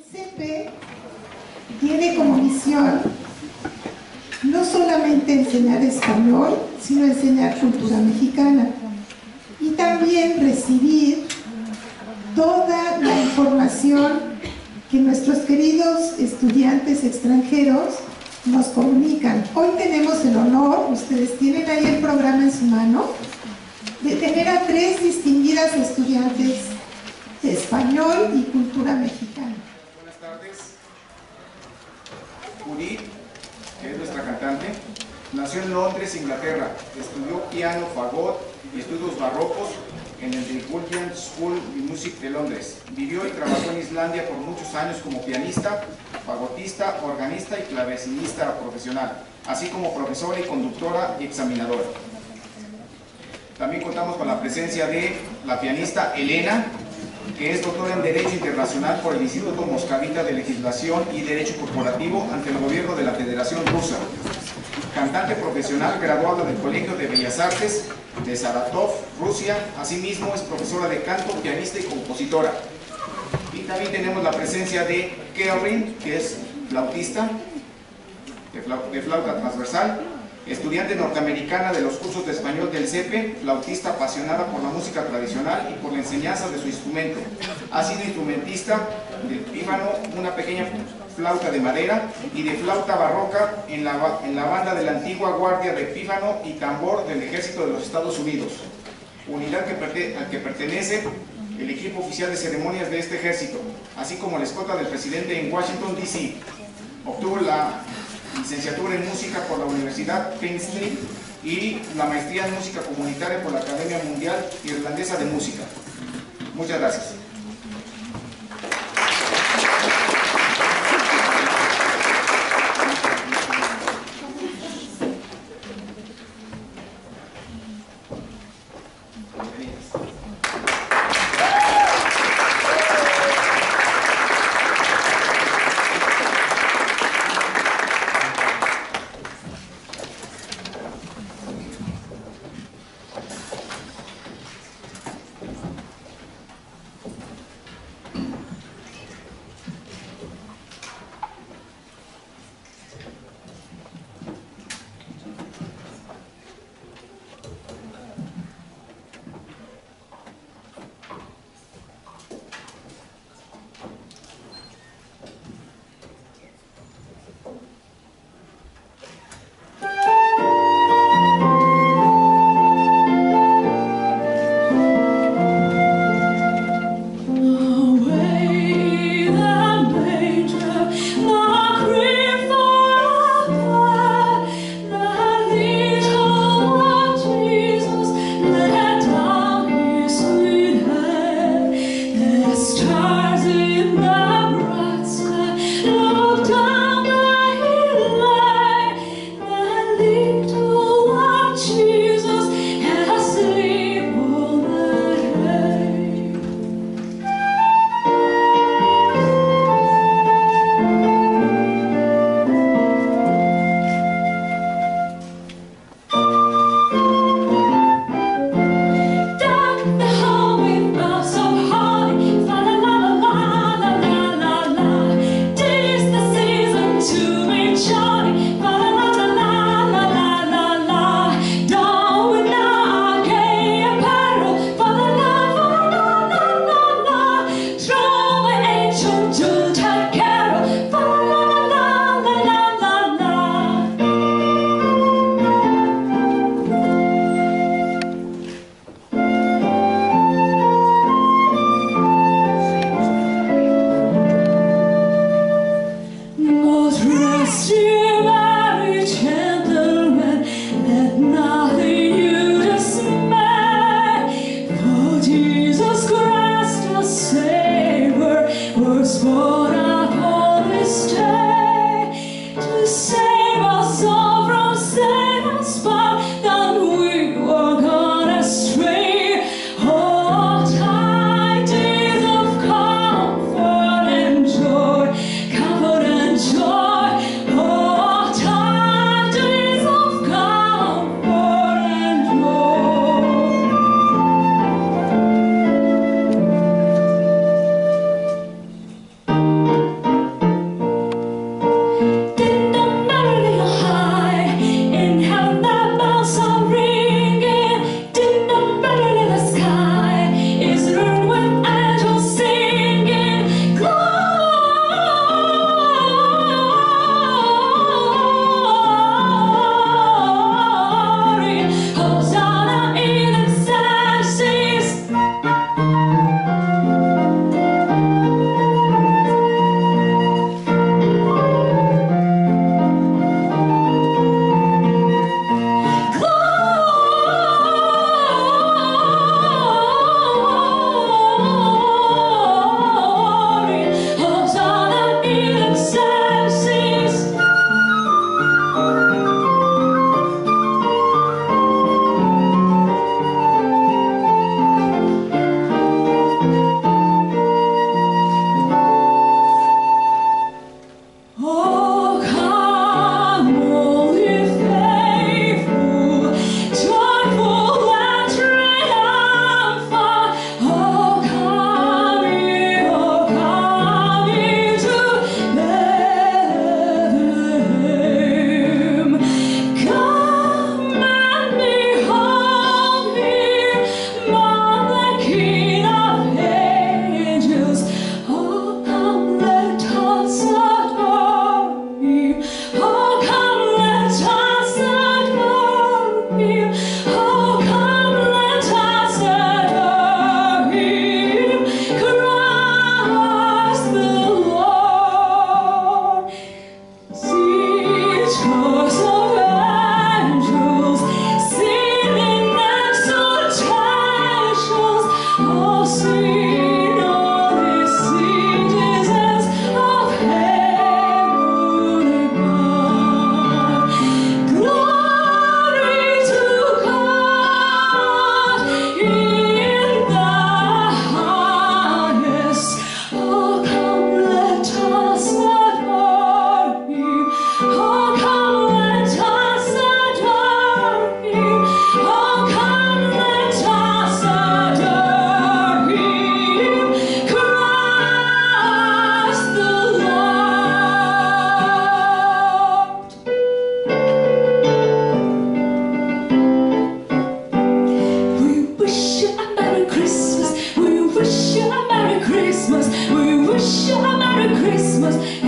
CEPE tiene como misión no solamente enseñar español, sino enseñar cultura mexicana y también recibir toda la información que nuestros queridos estudiantes extranjeros nos comunican. Hoy tenemos el honor, ustedes tienen ahí el programa en su mano, de tener a 3 distinguidas estudiantes de español y cultura mexicana. Buenas tardes. Judith, que es nuestra cantante, nació en Londres, Inglaterra. Estudió piano, fagot y estudios barrocos en el The Gullian School of Music de Londres. Vivió y trabajó en Islandia por muchos años como pianista, fagotista, organista y clavecinista profesional, así como profesora y conductora y examinadora. También contamos con la presencia de la pianista Elena, que es doctora en Derecho Internacional por el Instituto Moscovita de Legislación y Derecho Corporativo ante el gobierno de la Federación Rusa. Cantante profesional graduada del Colegio de Bellas Artes de Saratov, Rusia. Asimismo es profesora de canto, pianista y compositora. Y también tenemos la presencia de Kerrin, que es flautista, de flauta transversal, estudiante norteamericana de los cursos de español del CEPE, flautista apasionada por la música tradicional y por la enseñanza de su instrumento. Ha sido instrumentista del pífano, una pequeña flauta de madera, y de flauta barroca en la banda de la antigua Guardia de Pífano y Tambor del Ejército de los Estados Unidos, unidad al que pertenece el equipo oficial de ceremonias de este ejército, así como la escolta del presidente en Washington, D.C. Obtuvo la licenciatura en música por la Universidad Penn State y la maestría en música comunitaria por la Academia Mundial Irlandesa de Música. Muchas gracias. wish you a Merry Christmas.